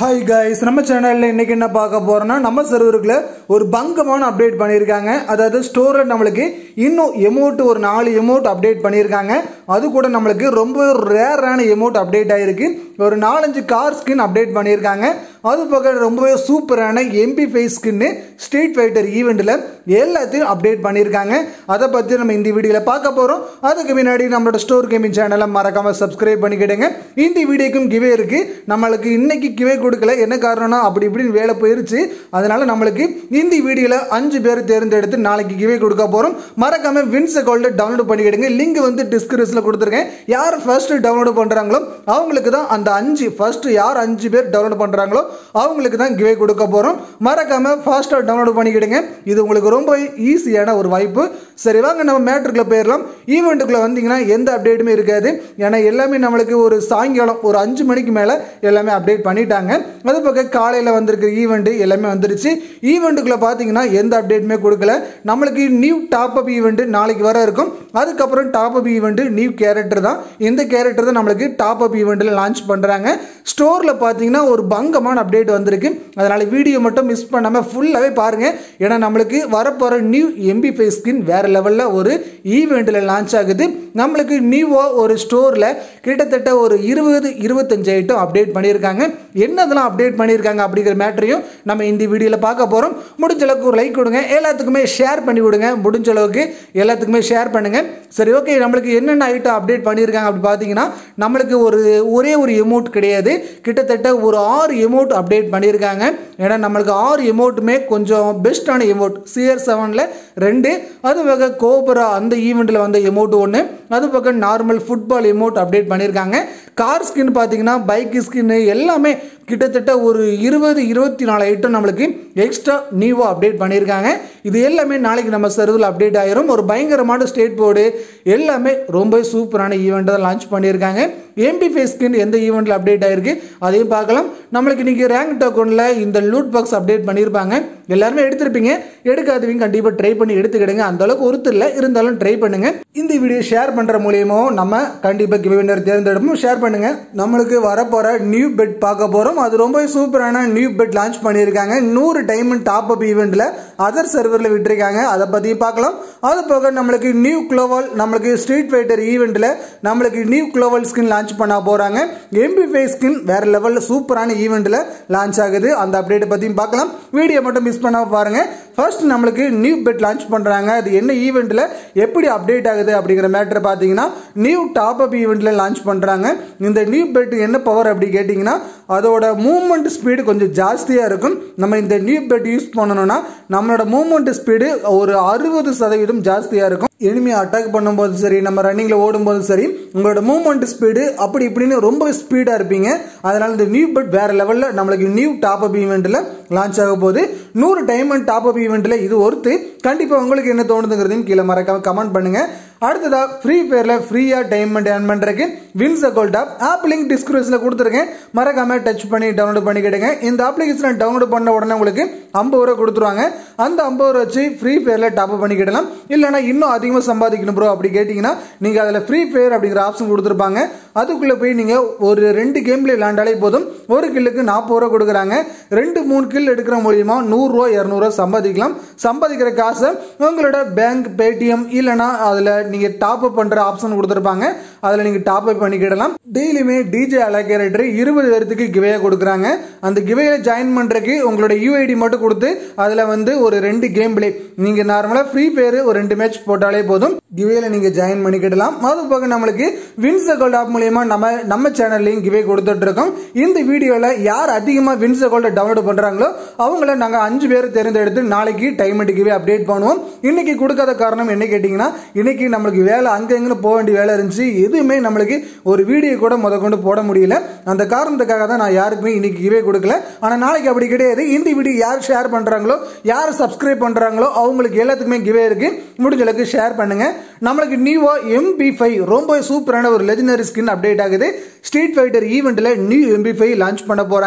Hi guys, நம்ம சேனல்ல இன்னைக்கு என்ன பார்க்க போறோம்னா நம்ம சர்வருக்குள்ள ஒரு பங்கமான அப்டேட் பண்ணிருக்காங்க. அதாவது ஸ்டோர்ல நமக்கு இன்னும் எமோட் ஒரு 4 எமோட் அப்டேட் பண்ணிருக்காங்க. அது கூட நமக்கு ரொம்ப ரேரான எமோட் அப்டேட் ஆயிருக்கு. ஒரு 4-5 கார் ஸ்கின் அப்டேட் பண்ணிருக்காங்க. அது போக ரொம்ப சூப்பரான MP5 ஸ்கின் ஸ்ட்ரீட் ஃபைட்டர் ஈவென்ட்ல எல்லாத்தையும் அப்டேட் பண்ணிருக்காங்க. அத பத்தி நம்ம இந்த வீடியோல பார்க்க போறோம். அதுக்கு முன்னாடி நம்மளோட ஸ்டோர் கேமிங் சேனலை மறக்காம சப்ஸ்கிரைப் பண்ணிக்கிடுங்க. இந்த வீடியோக்கும் கிவே இருக்கு. நமக்கு இன்னைக்கு கிவே கொடுக்கல, என்ன காரணம்னா அப்படி இப்படின்னு வேலை போயிருச்சு. அதனால நம்மளுக்கு இந்த வீடியோல 5 பேர் தேர்ந்தெடுத்து நாளைக்கு கிவே கொடுக்க போறோம். மறக்காம வின்ஸ் அக்கவுண்ட் டவுன்லோட் பண்ணிக்கிடுங்க. லிங்க் வந்து டிஸ்கிரிப்ஷன்ல கொடுத்துருக்கேன். யார் ஃபர்ஸ்ட் டவுன்லோட் பண்றாங்களோ அவங்களுக்கு தான் அந்த 5 ஃபர்ஸ்ட் யார் 5 பேர் டவுன்லோட் பண்றாங்களோ அவங்களுக்கு தான் கிவே கொடுக்க போறோம். மறக்காம ஃபாஸ்டா டவுன்லோட் பண்ணிக்கிடுங்க. இது உங்களுக்கு ரொம்ப ஈஸியான ஒரு வாய்ப்பு. சரி வாங்க நம்ம மேட்டருக்குள்ள போயிடலாம். ஈவெண்ட்டுக்குள்ள வந்தீங்கன்னா எந்த அப்டேட்டுமே இருக்காது. ஏன்னா எல்லாமே நம்மளுக்கு ஒரு சாயங்காலம் ஒரு 5 மணிக்கு மேல எல்லாமே அப்டேட் பண்ணிட்டாங்க. அது பக்கம் காலையில் வந்திருக்கிற ஈவெண்ட் எல்லாமே வந்துருச்சு. ஈவெண்ட்டுக்குள்ள பார்த்தீங்கன்னா எந்த அப்டேட்டுமே கொடுக்கல. நம்மளுக்கு நியூ டாப் அப் ஈவெண்ட் நாளைக்கு வர இருக்கும். அதுக்கப்புறம் top up event new character தான். இந்த கேரக்டர் தான் நம்மளுக்கு டாப் அப் ஈவெண்ட்டில் லான்ச் பண்ணுறாங்க. ஸ்டோரில் பார்த்தீங்கன்னா ஒரு பங்கமான அப்டேட் வந்திருக்கு. அதனால் வீடியோ மட்டும் மிஸ் பண்ணாமல் ஃபுல்லாகவே பாருங்கள். ஏன்னா நம்மளுக்கு வரப்போகிற நியூ MP5 ஸ்கின் வேறு லெவலில் ஒரு ஈவெண்ட்டில் லான்ச் ஆகுது. நம்மளுக்கு நியூவாக ஒரு ஸ்டோரில் கிட்டத்தட்ட ஒரு 20-25 ஐட்டம் அப்டேட் பண்ணியிருக்காங்க. என்னதெல்லாம் அப்டேட் பண்ணியிருக்காங்க அப்படிங்கிற மேட்டரையும் நம்ம இந்த வீடியோவில் பார்க்க போகிறோம். முடிஞ்ச அளவுக்கு ஒரு லைக் கொடுங்க, எல்லாத்துக்குமே ஷேர் பண்ணி விடுங்க. முடிஞ்ச அளவுக்கு எல்லாத்துக்குமே ஷேர் பண்ணுங்க. சரி ஓகே, நம்மளுக்கு என்னென்ன ஐட்டம் அப்டேட் பண்ணியிருக்காங்க அப்படி பார்த்தீங்கன்னா நம்மளுக்கு ஒரே ஒரு எமோட் கிடையாது, கிட்டத்தட்ட ஒரு 6 எமோட் அப்டேட் பண்ணியிருக்காங்க. ஏன்னா நம்மளுக்கு 6 எமோட்டுமே கொஞ்சம் பெஸ்ட்டான எமோட். CR7ல் 2, அது பக்கம் கோபரா அந்த ஈவெண்ட்டில் வந்த எமோட் 1, அது பக்கம் நார்மல் ஃபுட்பால் எமோட் அப்டேட் பண்ணியிருக்காங்க. கார் ஸ்கின் பார்த்தீங்கன்னா பைக் ஸ்கின் எல்லாமே கிட்டத்தட்ட ஒரு 20-24 ஐட்டம் நம்மளுக்கு எக்ஸ்ட்ரா நியூவாக அப்டேட் பண்ணியிருக்காங்க. இது எல்லாமே நாளைக்கு நம்ம சர்வரில் அப்டேட் ஆயிரும். ஒரு பயங்கரமான ஸ்டேட் போர்டு எல்லாமே ரொம்ப சூப்பரான ஈவெண்ட் தான் லான்ச் பண்ணியிருக்காங்க. MP5 ஸ்கின் எந்த ஈவெண்ட்டில் அப்டேட் ஆயிருக்கு அதையும் பார்க்கலாம். நம்மளுக்கு இன்றைக்கி ரேங்க் டோக்கனில் இந்த லூட் பாக்ஸ் அப்டேட் பண்ணியிருப்பாங்க. எல்லாருமே எடுத்திருப்பீங்க. எடுக்காதவங்க கண்டிப்பாக ட்ரை பண்ணி எடுத்துக்கிடுங்க. அந்த அளவுக்கு ஒருத்தர் இல்லை, இருந்தாலும் ட்ரை பண்ணுங்க. இந்த வீடியோ ஷேர் பண்ணுற மூலியமாக நம்ம கண்டிப்பாக கிவ்வினர் தேர்ந்தெடுப்போம். ஷேர் பண்ணுங்க. நம்மளுக்கு வரப்போகிற நியூ பெட் பார்க்க போகிறோம். அது ரொம்ப சூப்பரான நியூ பெட் லான்ச் பண்ணியிருக்காங்க. 100 டைமண்ட் டாப் அப் ஈவெண்ட்டில் அதர் சர்வரில் விட்டுருக்காங்க. அதை பற்றியும் பார்க்கலாம். அது போக நம்மளுக்கு நியூ குளோவல் நம்மளுக்கு ஸ்ட்ரீட் ஃபைட்டர் ஈவெண்ட்டில் நம்மளுக்கு நியூ குளோவல் ஸ்கின் லான்ச் பண்ண போகிறாங்க. MP5 ஸ்கின் வேறு லெவலில் சூப்பரான ஈவெண்ட்டில் லான்ச் ஆகுது. அந்த அப்டேட்டை பற்றியும் பார்க்கலாம். வீடியோ மட்டும் மிஸ் பண்ணாமல் பாருங்கள். ஃபர்ஸ்ட் நம்மளுக்கு நியூ பெட் லான்ச் பண்ணுறாங்க. அது என்ன ஈவெண்ட்டில் எப்படி அப்டேட் ஆகுது அப்படிங்கிற மேட்டரை பார்த்தீங்கன்னா நியூ டாப் அப் ஈவெண்ட்டில் லான்ச் பண்ணுறாங்க. இந்த நியூ பெட் என்ன பவர் அப்படி கேட்டிங்கன்னா அதோட மூவ்மெண்ட் ஸ்பீடு கொஞ்சம் ஜாஸ்தியாக இருக்கும். நம்ம இந்த நியூ பெட் யூஸ் பண்ணணும்னா நம்மளோட மூவ்மெண்ட் ஸ்பீடு ஒரு 60% ஜாஸ்தியாக இருக்கும். எனிமி அட்டாக் பண்ணும்போது சரி, நம்ம ரன்னிங்கில் ஓடும்போது சரி, உங்களோட மூவ்மெண்ட் ஸ்பீடு அப்படி இப்படின்னு ரொம்ப ஸ்பீடாக இருப்பீங்க. அதனால் இந்த நியூ பெட் வேறு லெவலில் நம்மளுக்கு நியூ டாப் அப் ஈவெண்ட்டில் லான்ச் ஆக போகுது. 100 டைமண்ட் டாப் அப் ஈவெண்ட்டில் இது ஒருத்து. கண்டிப்பாக உங்களுக்கு என்ன தோணுதுங்கிறதையும் கீழே மறக்காம கமெண்ட் பண்ணுங்கள். அடுத்ததாக ஃப்ரீ ஃபயரில் ஃப்ரீயாக டைமண்ட் ஏர்ன் பண்ணுறதுக்கு வின்ஸ் அக்கவுண்ட் ஆப் லிங்க் டிஸ்கிரிப்ஷனில் கொடுத்துருக்கேன். மறக்காம டச் பண்ணி டவுன்லோட் பண்ணிக்கிடுங்க. இந்த அப்ளிகேஷனை டவுன்லோட் பண்ண உடனே உங்களுக்கு 50 ரூபா கொடுத்துருவாங்க. அந்த 50 ரூபா வச்சு ஃப்ரீ ஃபயரில் டாப் அப் பண்ணிக்கிடலாம். இல்லைனா இன்னும் அதிகமாக சம்பாதிக்கணும் ப்ரோ அப்படி கேட்டிங்கன்னா நீங்கள் அதில் ஃப்ரீ ஃபயர் அப்படிங்கிற ஆப்ஷன் கொடுத்துருப்பாங்க. அதுக்குள்ளே போய் நீங்கள் ஒரு 2 கேம்ல விளாண்டாலே போதும். ஒரு கில்லுக்கு 40 ரூபா கொடுக்குறாங்க. 2-3 கில் எடுக்கிற மூலியமா 100 ரூபா 200 ரூபா சம்பாதிக்கலாம். சம்பாதிக்கிற காசை உங்களோட பேங்க், பேடிஎம் இல்லைனா அதில் நீங்கள் டாப் அப் பண்ணுற ஆப்ஷன் கொடுத்துருப்பாங்க. அதில் நீங்கள் டாப் அப் பண்ணிக்கிடலாம். டெய்லியுமே DJ அலோகேட்டர் 20 பேருக்கு கிவேயா கொடுக்குறாங்க. அந்த கிவேயை ஜாயின் பண்ணுறதுக்கு உங்களோட UID மட்டும் கொடுத்து அதில் வந்து ஒரு 2 கேம் பிளே நீங்கள் நார்மலாக ஃப்ரீ ஃபயர் ஒரு 2 மேட்ச் போட்டாலே போதும். கிவேல நீங்கள் ஜாயின் பண்ணிக்கிடலாம். அது போக நம்மளுக்கு வின்ஸ் அக்கவுண்ட் ஆப் மூலியமாக நம்ம சேனல்லையும் கிவே கொடுத்துட்டு இருக்கோம். இந்த வீடியோவில் யார் அதிகமாக வின்ஸ் அக்கவுண்ட் டவுன்லோட் பண்ணுறாங்களோ அவங்கள நாங்கள் 5 பேர் தேர்ந்தெடுத்து நாளைக்கு டைமண்ட் கிவே அப்டேட் பண்ணுவோம். இன்னைக்கு கொடுக்காத காரணம் என்ன கேட்டிங்கன்னா இன்னைக்கு நம்மளுக்கு வேலை அங்கெங்கன்னு போக வேண்டிய வேலை இருந்துச்சு. எதுவுமே நம்மளுக்கு ஒரு வீடியோ கூட கொண்டு போட முடியல. அந்த காரணத்துக்காக தான் நான் யாருக்குமே இன்னைக்கு கிவே கொடுக்கல. ஆனால் நாளைக்கு அப்படி கிடையாது. இந்த வீடியோ யார் ஷேர் பண்ணுறாங்களோ, யார் சப்ஸ்கிரைப் பண்ணுறாங்களோ அவங்களுக்கு எல்லாத்துக்குமே கிவே இருக்கு. முடிஞ்ச அளவுக்கு ஷேர் பண்ணுங்க. நம்மளுக்கு நியூவா MP5 ரொம்ப சூப்பரான ஒரு லெஜெண்டரி ஸ்கின் அப்டேட் ஆகுது. ஸ்ட்ரீட் ஃபைட்டர் ஈவெண்ட்டில் நியூ MP5 லான்ச் பண்ண போகிறாங்க.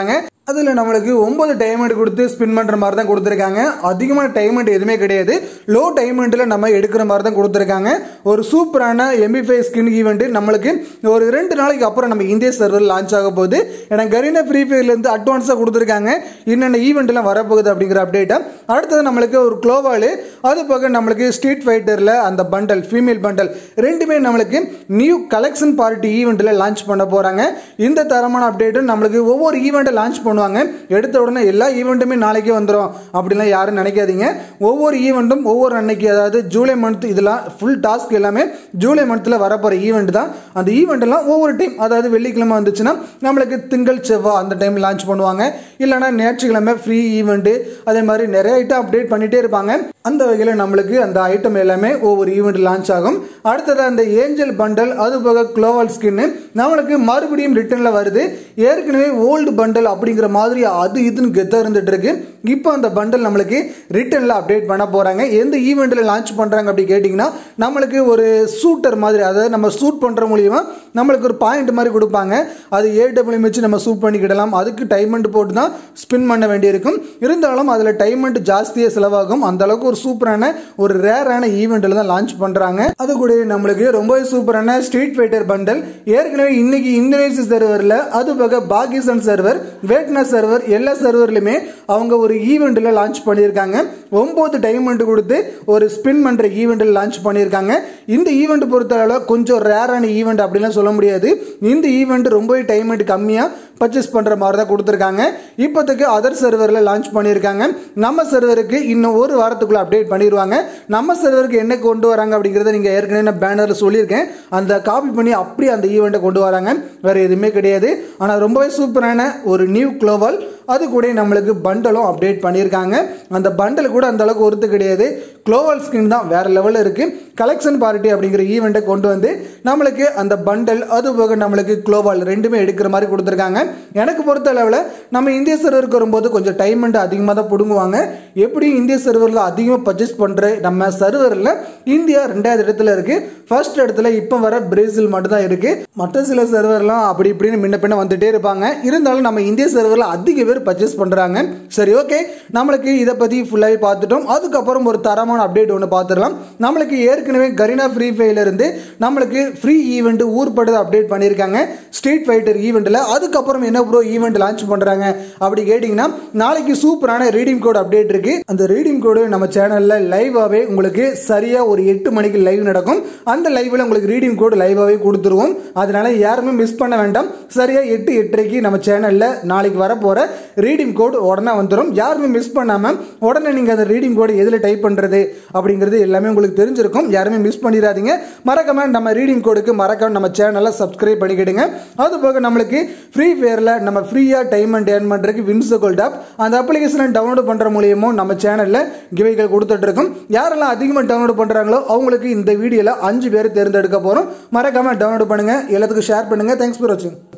அதில் நம்மளுக்கு 9 டைமண்ட் கொடுத்து ஸ்பின் பண்ணுற மாதிரி தான் கொடுத்துருக்காங்க. அதிகமான டைமண்ட் எதுவுமே கிடையாது. லோ டைமண்டில் நம்ம எடுக்கிற மாதிரி தான் கொடுத்துருக்காங்க. ஒரு சூப்பரான MP5 ஸ்கின் ஈவெண்ட் நம்மளுக்கு ஒரு 2 நாளைக்கு அப்புறம் நம்ம இந்திய சர்வர் லான்ச் ஆக போகுது. ஏன்னா கரீனா ஃப்ரீ ஃபயர்லேருந்து அட்வான்ஸாக கொடுத்துருக்காங்க என்னென்ன ஈவெண்ட்லாம் வரப்போகுது அப்படிங்கிற அப்டேட்டை. அடுத்தது நம்மளுக்கு ஒரு க்ளோவால், அது போக நம்மளுக்கு ஸ்ட்ரீட் ஃபைட்டரில் அந்த பண்டல் ஃபீமேல் பண்டல் ரெண்டுமே நம்மளுக்கு நியூ கலெக்ஷன் பார்ட்டி ஈவெண்ட்டில் லான்ச் பண்ண போகிறாங்க. இந்த தரமான அப்டேட்டும் நம்மளுக்கு ஒவ்வொரு ஈவெண்ட்டை லான்ச் பண்ணுவாங்க. எடுத்த உடனே எல்லா ஈவெண்ட்டுமே நாளைக்கே வந்துடும் அப்படிலாம் யாரும் நினைக்காதீங்க. ஒவ்வொரு ஈவெண்ட்டும் ஒவ்வொரு அன்னைக்கு, அதாவது ஜூலை மந்த் இதெல்லாம் ஃபுல் டாஸ்க் எல்லாமே ஜூலை மந்த்தில் வரப்போகிற ஈவெண்ட் தான். அந்த ஈவெண்ட் எல்லாம் ஒவ்வொரு டைம், அதாவது வெள்ளிக்கிழமை வந்துச்சுன்னா நம்மளுக்கு திங்கள் செவ்வாய் அந்த டைம் லான்ச் பண்ணுவாங்க. இல்லைனா ஞாயிற்றுக்கிழமை ஃப்ரீ ஈவெண்ட்டு, அதே மாதிரி நிறைய ஐட்டம் அப்டேட் பண்ணிகிட்டே இருப்பாங்க. அந்த வகையில் நம்மளுக்கு அந்த ஐட்டம் எல்லாமே ஒவ்வொரு ஈவெண்ட் லான்ச் ஆகும். அடுத்தது அந்த ஏஞ்சல் பண்டல், அது போக க்ளோவல் ஸ்கின்னு நம்மளுக்கு மறுபடியும் ரிட்டர்னில் வருது. ஏற்கனவே ஓல்டு பண்டல் அப்படிங்கிற மாதிரி அது இதுன்னு கெத்தாக இருந்துட்டு இருக்கு. இப்போ அந்த பண்டல் நம்மளுக்கு ரிட்டர்னில் அப்டேட் பண்ண போகிறாங்க. எந்த ஈவெண்ட்டில் லான்ச் பண்ணுறாங்க அப்படி கேட்டிங்கன்னா நம்மளுக்கு ஒரு சூட்டர் மாதிரி, அதாவது நம்ம சூட் பண்ணுற மூலியமா நம்மளுக்கு ஒரு பாயிண்ட் மாதிரி கொடுப்பாங்க. அது AW வச்சு நம்ம சூட் பண்ணிக்கிடலாம். அதுக்கு டைமண்ட் போட்டு தான் ஸ்பின் பண்ண வேண்டியிருக்கும். இருந்தாலும் அதில் டைமண்ட் ஜாஸ்தியாக செலவாகும். அந்த அளவுக்கு ஒரு சூப்பரான ஒரு ரேரான ஈவெண்ட்டில் தான் லான்ச் பண்ணுறாங்க. அது கூட நம்மளுக்கு ரொம்ப சூப்பரான ஸ்ட்ரீட் ஃபைட்டர் பண்டல் ஏற்கனவே இன்னைக்கு இந்தோனேசியா சர்வரில், அது போக பாகிஸ்தான் சர்வர், வியட்நாம் சர்வர், எல்லா சர்வர்லையுமே அவங்க ஒரு ஈவெண்ட்டில் லான்ச் பண்ணியிருக்காங்க. 9 டைமண்ட் கொடுத்து ஒரு ஸ்பின் பண்ணுற ஈவெண்ட்டில் லான்ச் பண்ணியிருக்காங்க. இந்த ஈவெண்ட் பொறுத்தளவு கொஞ்சம் ரேரான ஈவெண்ட் அப்படிலாம் சொல்ல முடியாது. இந்த ஈவெண்ட் ரொம்பவே டைமண்ட் கம்மியாக பர்ச்சேஸ் பண்ணுற மாதிரி தான் கொடுத்துருக்காங்க. இப்போதைக்கு அதர் சர்வரில் லான்ச் பண்ணியிருக்காங்க. நம்ம சர்வருக்கு இன்னும் ஒரு வாரத்துக்குள்ளே அப்டேட் பண்ணிடுவாங்க. நம்ம சர்வருக்கு என்ன கொண்டு வராங்க அப்படிங்கிறத நீங்கள் ஏற்கனவே நான் பேனரில் சொல்லியிருக்கேன். அந்த காப்பி பண்ணி அப்படியே அந்த ஈவெண்ட்டை கொண்டு வராங்க, வேறு எதுவுமே கிடையாது. ஆனால் ரொம்பவே சூப்பரான ஒரு நியூ க்ளோவல், அது கூட நம்மளுக்கு பண்டலும் அப்டேட் பண்ணியிருக்காங்க. அந்த பண்டல் கூட அந்த அளவுக்கு ஒருத்து கிடையாது. க்ளோவல் ஸ்கின் தான் வேற லெவலில் இருக்கு. கலெக்ஷன் பார்ட்டி அப்படிங்கிற ஈவெண்ட்டை கொண்டு வந்து நம்மளுக்கு அந்த பண்டல், அது போக நம்மளுக்கு க்ளோவல் ரெண்டுமே எடுக்கிற மாதிரி கொடுத்துருக்காங்க. எனக்கு பொறுத்த அளவில் நம்ம இந்திய சர்வருக்கு வரும்போது கொஞ்சம் டைமண்ட் அதிகமாக தான் பிடுங்குவாங்க. எப்படியும் இந்திய சர்வரில் அதிகமாக பர்ச்சேஸ் பண்ணுற நம்ம சர்வரில் இந்தியா 2வது இடத்துல இருக்கு. ஃபர்ஸ்ட் இடத்துல இப்போ வர பிரேசில் மட்டும் தான் இருக்கு. மற்ற சில சர்வர்லாம் அப்படி இப்படின்னு முன்ன பின்ன வந்துட்டே இருப்பாங்க. இருந்தாலும் நம்ம இந்திய சர்வரில் அதிக பேர் பர்ச்சேஸ் பண்ணுறாங்க. சரி, ஓகே, நம்மளுக்கு இதை பற்றி ஃபுல்லாகவே பார்த்துட்டோம். அதுக்கப்புறம் ஒரு தரமான அப்டேட் ஒன்று பார்த்துடலாம். நம்மளுக்கு ஏற்கனவே கரீனா ஃப்ரீ ஃபயர்லேருந்து நம்மளுக்கு ஃப்ரீ ஈவெண்ட் ஊர்படுத்த அப்டேட் பண்ணியிருக்காங்க ஸ்ட்ரீட் ஃபைட்டர் ஈவெண்ட்டில். அதுக்கப்புறம் என்ன ப்ரோ ஈவெண்ட் லான்ச் பண்ணுறாங்க அப்படி கேட்டிங்கன்னா நாளைக்கு சூப்பரான ரீடிங் கோட் அப்டேட் இருக்கு. அந்த ரீடிங் கோடு நம்ம சேனலில் லைவாகவே உங்களுக்கு சரியாக ஒரு 8 மணிக்கு லைவ் நடக்கும். அந்த லைவில் உங்களுக்கு ரீடிங் கோடு லைவாகவே கொடுத்துருவோம். அதனால யாருமே மிஸ் பண்ண வேண்டாம். சரியாக 8:08 நம்ம சேனலில் நாளைக்கு வரப்போகிற ரீடிங் கோடு உடனே வந்துடும். யாருமே மிஸ் பண்ணாமல் உடனே நீங்கள் அந்த ரீடிங் கோடு எதில் டைப் பண்ணுறது அப்படிங்கிறது எல்லாமே உங்களுக்கு தெரிஞ்சிருக்கும். யாருமே மிஸ் பண்ணிடாதீங்க. மறக்காம நம்ம ரீடிங் கோடுக்கு மறக்காம நம்ம சேனலை சப்ஸ்கிரைப் பண்ணிக்கிடுங்க. அது போக நம்மளுக்கு ஃப்ரீ ஃபயரில் நம்ம ஃப்ரீயாக டைமண்ட் ஏர்ன் பண்ணுறதுக்கு வின்சோகோல்ட் ஆப், அந்த அப்ளிகேஷனை டவுன்லோட் பண்ணுற மூலியமும் நம்ம சேனலில் கிவைகள் கொடுத்துட்டு இருக்கோம். யாரெல்லாம் அதிகமாக டவுன்லோட் பண்ணுறாங்களோ அவங்களுக்கு இந்த வீடியோவில் 5 பேர் தேர்ந்தெடுக்க போகிறோம். மறக்காம டவுன்லோட் பண்ணுங்க, எல்லாத்துக்கும் ஷேர் பண்ணுங்க. தேங்க்ஸ் ஃபார் வாட்சிங்.